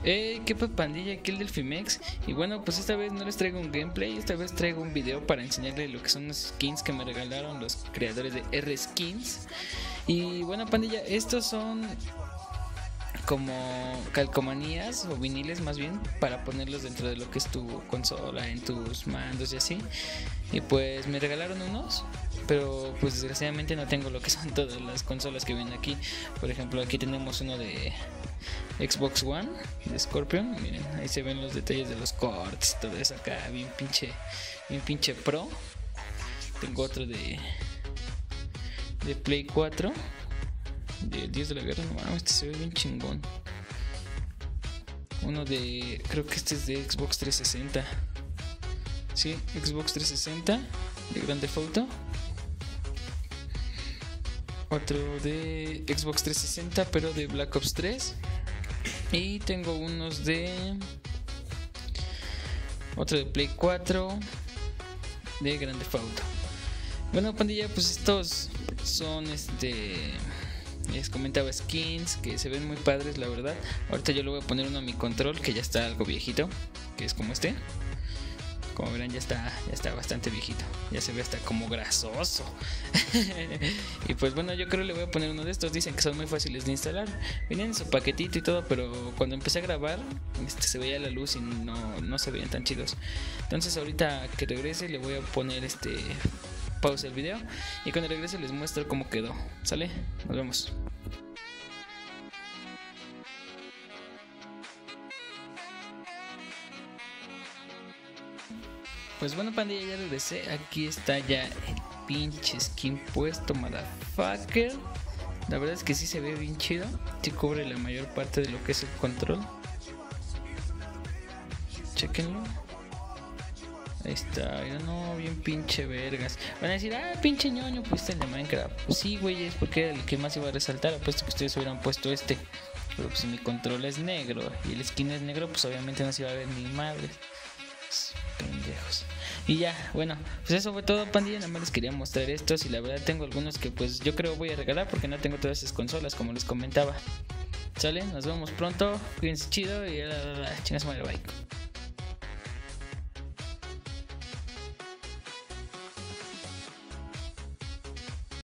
¿Qué pa' pandilla? Aquí el Delfimex. Y bueno, pues esta vez no les traigo un gameplay, esta vez traigo un video para enseñarles lo que son los skins que me regalaron los creadores de R-Skins. Y bueno, pandilla, estos son como calcomanías o viniles más bien para ponerlos dentro de lo que es tu consola, en tus mandos y así. Y pues me regalaron unos, pero pues desgraciadamente no tengo lo que son todas las consolas que vienen aquí. Por ejemplo, aquí tenemos uno de Xbox One de Scorpion. Miren, ahí se ven los detalles de los cortes, todo eso acá, bien pinche pro. Tengo otro de Play 4 del Dios de la Guerra. No mames, este se ve bien chingón. Uno de, creo que este es de Xbox 360. Sí, Xbox 360 de Grand Theft Auto. Otro de Xbox 360 pero de Black Ops 3. Y tengo unos de otro de Play 4 de Grand Theft Auto. Bueno, pandilla, pues estos son les comentaba, skins que se ven muy padres, la verdad. Ahorita yo le voy a poner uno a mi control que ya está algo viejito, que es como este. Como verán, ya está bastante viejito. Ya se ve hasta como grasoso. Y pues bueno, yo creo que le voy a poner uno de estos. Dicen que son muy fáciles de instalar. Venían en su paquetito y todo, pero cuando empecé a grabar se veía la luz y no se veían tan chidos. Entonces ahorita que regrese le voy a poner pausa el video. Y cuando regrese les muestro cómo quedó. ¿Sale? Nos vemos. Pues bueno, pandilla, ya regresé. Aquí está ya el pinche skin puesto, motherfucker. La verdad es que sí se ve bien chido. Sí cubre la mayor parte de lo que es el control. Chequenlo. Ahí está, ya no, bien pinche vergas. Van a decir, pinche ñoño, pues el de Minecraft. Pues sí, güey, es porque era el que más iba a resaltar. Apuesto que ustedes hubieran puesto este. Pero pues si mi control es negro y el skin es negro, pues obviamente no se iba a ver ni madre. Pendejos. Y ya, bueno, pues eso fue todo, pandilla. Nada más les quería mostrar estos. Y la verdad tengo algunos que pues yo creo voy a regalar porque no tengo todas esas consolas, como les comentaba. Sale, nos vemos pronto. Cuídense chido y chingas madre, bye.